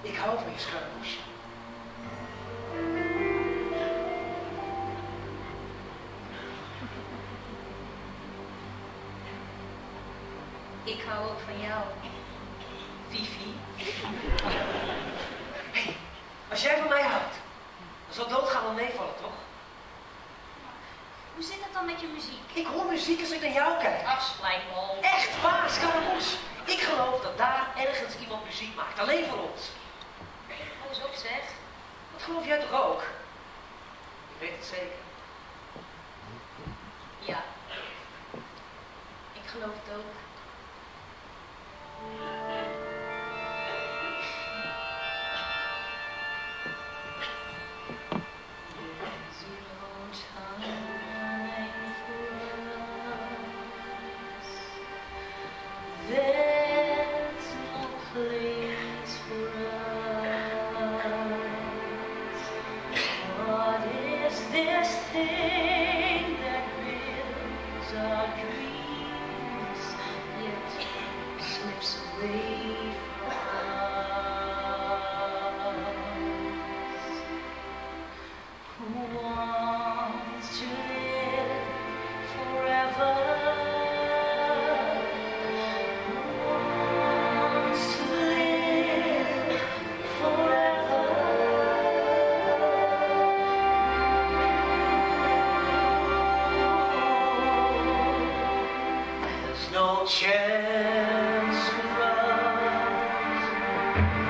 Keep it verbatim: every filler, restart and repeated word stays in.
Ik hou van je schuimers. Ik hou ook van jou, Fifi. Hey, als jij van mij houdt, dan zal doodgaan wel meevallen, toch? Hoe zit het dan met je muziek? Ik hoor muziek als ik naar jou kijk. Ach, slijkbal. Echt waar, Scaramouche. Ik geloof dat daar ergens iemand muziek maakt, alleen voor ons. Hou eens op, zeg. Dat geloof jij toch ook? Ik weet het zeker. Ja. Ik geloof het ook. There's no place for us. What is this thing that builds our dreams, yet slips away from us? Who wants to live forever? No chance for us.